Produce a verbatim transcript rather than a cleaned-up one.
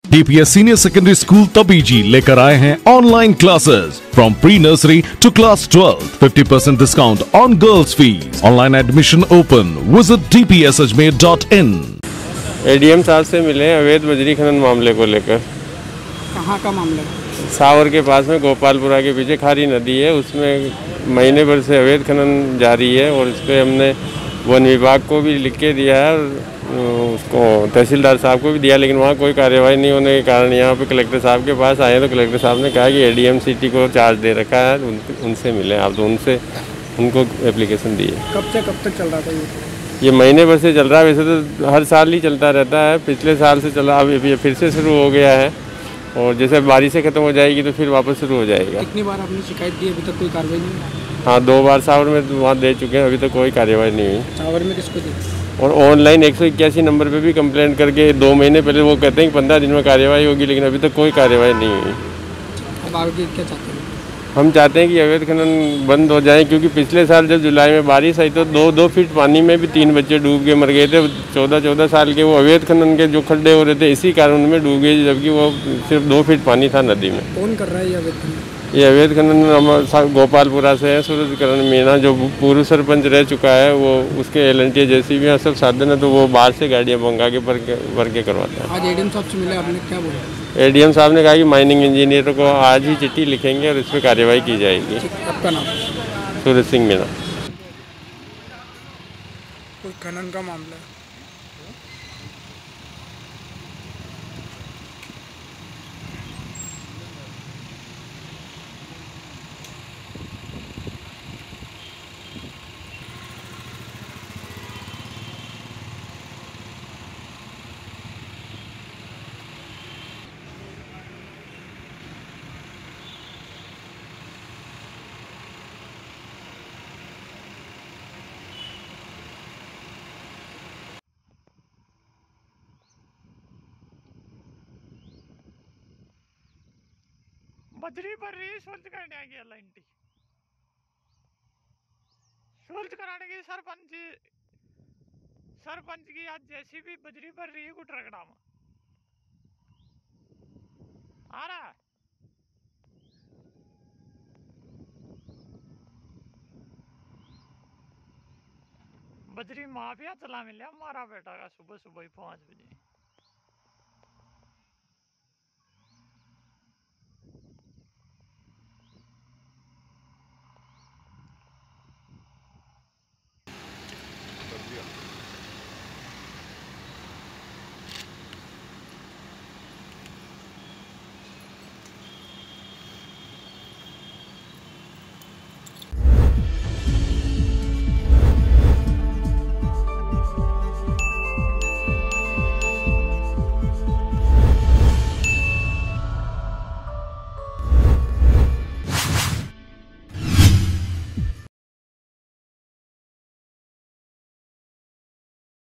TPS senior secondary school तबीजी लेकर आए हैं online classes from pre nursery to class twelve. Fifty percent discount on girls fees. Online admission open. Visit D P S Ajmer dot in. ADM साहब से मिले अवैध बजरी खनन मामले को लेकर. कहाँ का मामला है? सावर के पास में गोपालपुरा के पीछे खारी नदी है, उसमें महीने भर से अवैध खनन जारी है और इस पर हमने वन विभाग को भी लिख के दिया है और उसको तहसीलदार साहब को भी दिया, लेकिन वहाँ कोई कार्यवाही नहीं होने के कारण यहाँ पे कलेक्टर साहब के पास आए तो कलेक्टर साहब ने कहा कि एडीएम सिटी को चार्ज दे रखा है, उन, उनसे मिले आप, तो उनसे उनको एप्लीकेशन दी है. कब से कब तक चल रहा था ये? ये महीने भर से चल रहा है. वैसे तो हर साल ही चलता रहता है, पिछले साल से चला, अब ये फिर से शुरू हो गया है और जैसे बारिश से खत्म हो जाएगी तो फिर वापस शुरू हो जाएगा. कितनी बार आपने शिकायत दी, अभी तक कोई कार्रवाई नहीं हुई? हाँ, दो बार सावर में वहाँ दे चुके हैं, अभी तक कोई कार्यवाही नहीं हुई. सावर में किसको दी? और ऑनलाइन एक सौ इक्यासी नंबर पे भी कंप्लेंट करके दो महीने पहले वो कहते हैं कि पंद्रह दिन में कार्यवाही होगी, लेकिन अभी तक कोई कार्यवाही नहीं हुई. अब आगे क्या चाहते हैं? हम चाहते हैं कि अवैध खनन बंद हो जाए, क्योंकि पिछले साल जब जुलाई में बारिश आई तो दो दो फीट पानी में भी तीन बच्चे डूब के मर गए थे. चौदह चौदह साल के वो अवैध खनन के जो खड्डे हो रहे थे इसी कारण में डूब गए, जबकि वो सिर्फ दो फीट पानी था नदी में. कौन कर रहा है ये अवैध खनन? ये अवैध खनन हमारा गोपालपुरा से है. सूरजकरण मीणा जो पूर्व सरपंच रह चुका है, वो उसके एल एन टी जैसी भी सब साधन है, तो वो बाहर से गाड़ियाँ मंगा के भर के भर के करवाता है. आज एडीएम साहब से मिले, आपने क्या बोला? एडीएम साहब ने कहा कि माइनिंग इंजीनियर को आज ही चिट्ठी लिखेंगे और इस पर कार्रवाई की जाएगी. आपका नाम? सूरज सिंह मीणा. कोई खनन का मामला है? बजरी भर रही सोल्ज करने आ गया लाइन टी सोल्ज कराने की सरपंच सरपंच की आज जैसी भी बजरी भर रही है कुछ रगड़ा में आ रहा बजरी माफिया चला मिला हमारा बेटा का सुबह सुबह ही पाँच बजे.